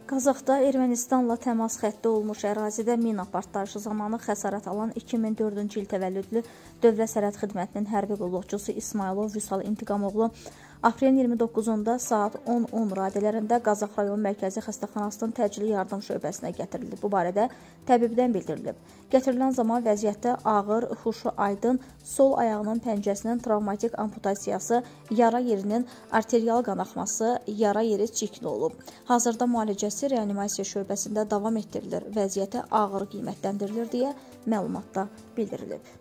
Qazaxda Ermənistanla təmas xətti olmuş ərazidə mina partlayışı zamanı xəsarət alan 2004-cü il təvəllüdlü Dövlət Sərhəd Xidmətinin hərbi qulluqçusu İsmailov Vüsal İntiqamoğlu aprelin 29-da saat 10:10 radələrində Qazax rayon mərkəzi xəstəxanasının təcili yardım şöbəsinə gətirilib. Bu barədə təbibdən bildirilib. Gətirilən zaman vəziyyətdə ağır, huşu aydın, sol ayağının pəncəsinin travmatik amputasiyası, yara yerinin arterial qanaxması, yara yeri çirkli olub. Hazırda müalicəsi reanimasiya şöbəsində davam etdirilir. Vəziyyəti ağır qiymətləndirilir deyə məlumatda bildirilib.